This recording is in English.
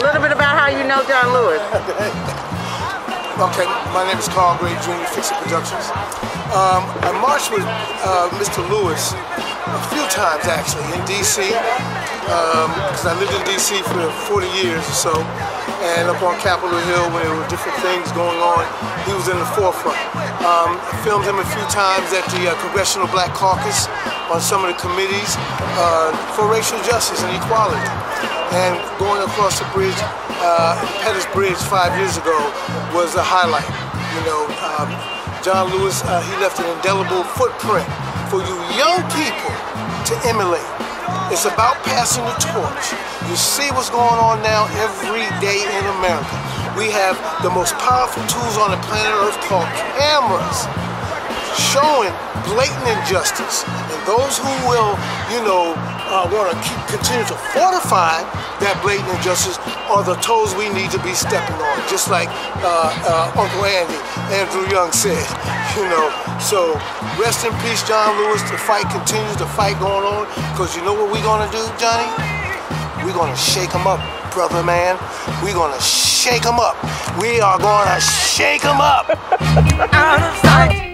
little bit about how you know John Lewis. Okay, my name is Carl Gray Jr., Fix It Productions. I marched with Mr. Lewis a few times actually in D.C. Because I lived in D.C. for 40 years or so, and up on Capitol Hill when there were different things going on, he was in the forefront. I filmed him a few times at the Congressional Black Caucus on some of the committees for racial justice and equality. And going across the bridge, Pettus Bridge 5 years ago was a highlight. You know, John Lewis, he left an indelible footprint for you young people to emulate. It's about passing the torch. You see what's going on now every day in America. We have the most powerful tools on the planet Earth called cameras, showing blatant injustice. And those who will, you know, want to continue to fortify that blatant injustice are the toes we need to be stepping on, just like Uncle Andrew Young said, you know. So rest in peace, John Lewis. The fight continues, the fight going on, because you know what we're going to do, Johnny? We're going to shake them up, brother man. We're going to shake them up. We are going to shake them up. Out of sight.